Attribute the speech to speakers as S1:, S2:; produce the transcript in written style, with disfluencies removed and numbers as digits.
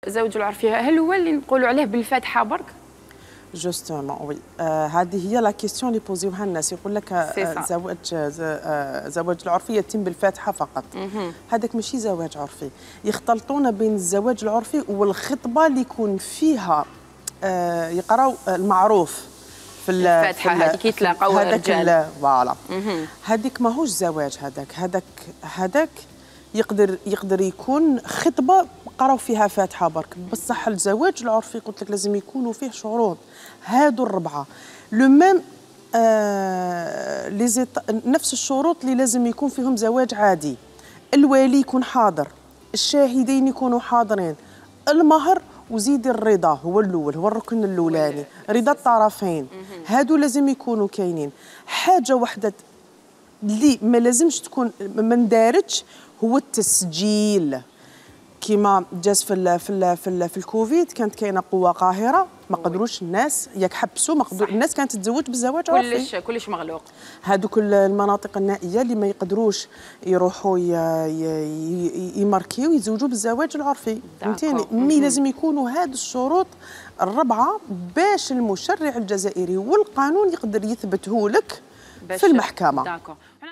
S1: الزواج العرفي هل هو اللي نقولوا عليه بالفاتحه برك؟
S2: جوستومون وي، هذه هي لا كيستيون اللي بوزيوها الناس، يقول لك زواج العرفي يتم بالفاتحه فقط. هذاك ماشي زواج عرفي، يختلطون بين الزواج العرفي والخطبه اللي يكون فيها يقراو المعروف في
S1: الفاتحه، هذيك يتلاقاو الرجال
S2: فوالا. هذيك ماهوش زواج، هذاك يقدر يكون خطبه قراو فيها فاتحه برك، بصح الزواج العرفي قلت لك لازم يكونوا فيه شروط، هادو الربعه لو ميم نفس الشروط اللي لازم يكون فيهم زواج عادي. الوالي يكون حاضر، الشاهدين يكونوا حاضرين، المهر وزيد الرضا هو الاول، هو الركن الاولاني، رضا الطرفين، هادو لازم يكونوا كاينين. حاجه وحده اللي ما لازمش تكون ما ندارتش هو التسجيل. كيما جات في الكوفيد كانت كاينه قوه قاهره ما قدروش الناس ياك حبسوا، ما قدروا الناس كانت تتزوج بالزواج عرفي،
S1: كلش مغلوق.
S2: هذوك المناطق النائيه اللي ما يقدروش يروحوا يماركيو يتزوجوا بالزواج العرفي، فهمتيني؟ مي لازم يكونوا هاد الشروط الربعه باش المشرع الجزائري والقانون يقدر يثبته لك في المحكمه.